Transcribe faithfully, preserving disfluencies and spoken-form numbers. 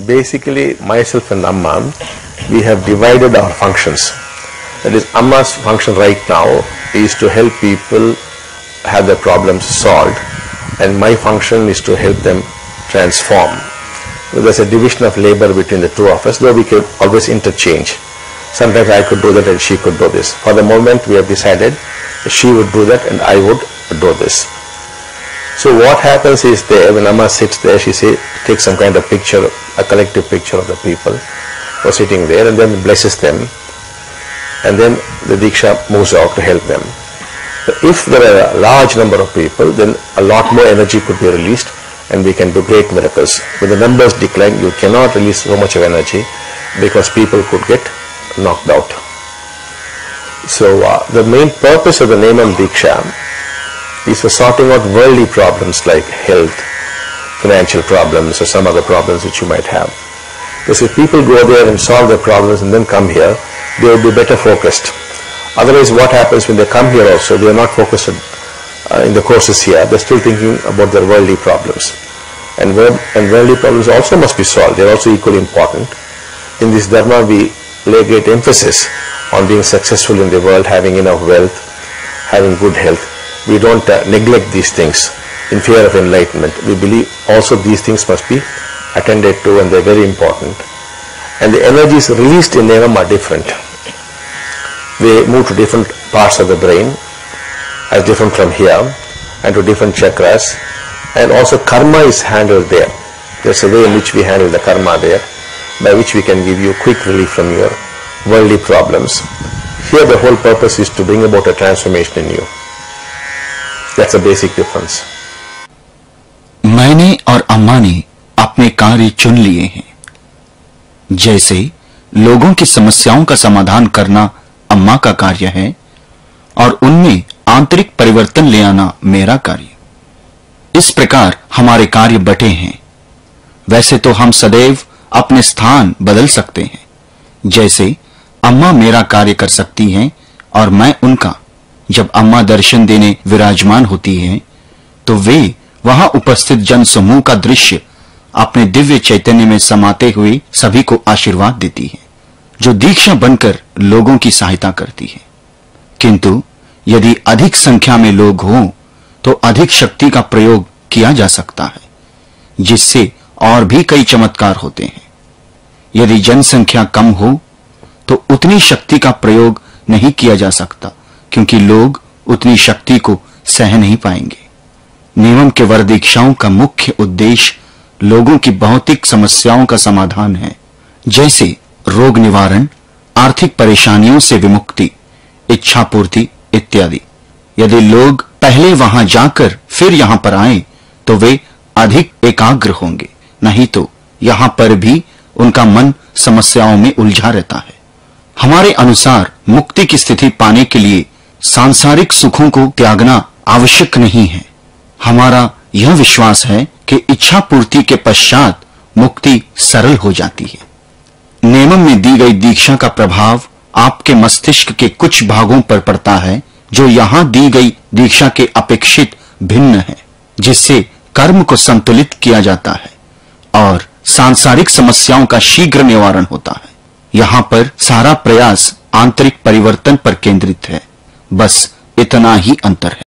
basically myself and Amma, we have divided our functions. That is, Amma's function right now is to help people have their problems solved, and my function is to help them transform. So there's a division of labor between the two of us, though we could always interchange. Sometimes I could do that and she could do this. For the moment we have decided she would do that and I would do this. So what happens is there, when Amma sits there, she say, takes some kind of picture, a collective picture of the people who are sitting there, and then blesses them, and then the Diksha moves out to help them. So if there are a large number of people, then a lot more energy could be released and we can do great miracles. When the numbers decline, you cannot release so much of energy because people could get knocked out. So uh, the main purpose of the Nemam Diksha is for sorting out worldly problems like health, financial problems, or some other problems which you might have. Because if people go there and solve their problems and then come here, they will be better focused. Otherwise, what happens when they come here also, they are not focused on, uh, in the courses here, they are still thinking about their worldly problems. And, world, and worldly problems also must be solved, they are also equally important. In this Dharma, we lay great emphasis on being successful in the world, having enough wealth, having good health. We don't uh, neglect these things in fear of enlightenment. We believe also these things must be attended to, and they are very important. And the energies released in Nemam are different. They move to different parts of the brain, as different from here, and to different chakras. And also karma is handled there. There's a way in which we handle the karma there, by which we can give you quick relief from your worldly problems. Here the whole purpose is to bring about a transformation in you. That's a basic difference. मैंने और अम्मा ने अपने कार्य चुन लिए हैं। जैसे लोगों की समस्याओं का समाधान करना अम्मा का कार्य है और उनमें आंतरिक परिवर्तन ले आना मेरा कार्य। इस प्रकार हमारे कार्य बटे हैं। वैसे तो हम सदैव अपने स्थान बदल सकते हैं। जैसे अम्मा मेरा कार्य कर सकती हैं और मैं उनका। जब अम्मा दर्शन देने विराजमान होती हैं, तो वे वहां उपस्थित जन समूह का दृश्य अपने दिव्य चैतन्य में समाते हुए सभी को आशीर्वाद देती है, जो दीक्षा बनकर लोगों की सहायता करती है। किंतु यदि अधिक संख्या में लोग हों, तो अधिक शक्ति का प्रयोग किया जा सकता है, जिससे और भी कई चमत्कार होते हैं। यदि जनसंख्या कम हो, तो उतनी शक्ति का प्रयोग नहीं किया जा सकता, क्योंकि लोग उतनी शक्ति को सह नहीं पाएंगे। नेमम के वर दीक्षाओं का मुख्य उद्देश्य लोगों की भौतिक समस्याओं का समाधान है, जैसे रोग निवारण, आर्थिक परेशानियों से विमुक्ति, इच्छा पूर्ति इत्यादि। यदि लोग पहले वहां जाकर फिर यहां पर आए, तो वे अधिक एकाग्र होंगे, नहीं तो यहां पर भी उनका मन समस्याओं में उलझा रहता है। हमारे अनुसार मुक्ति की स्थिति पाने के लिए सांसारिक सुखों को त्यागना आवश्यक नहीं है। हमारा यह विश्वास है कि इच्छा पूर्ति के पश्चात मुक्ति सरल हो जाती है। नेमम में दी गई दीक्षा का प्रभाव आपके मस्तिष्क के कुछ भागों पर पड़ता है, जो यहां दी गई दीक्षा के अपेक्षित भिन्न है, जिससे कर्म को संतुलित किया जाता है और सांसारिक समस्याओं का शीघ्र निवारण होता है। यहां पर सारा प्रयास आंतरिक परिवर्तन पर केंद्रित है। बस इतना ही अंतर है।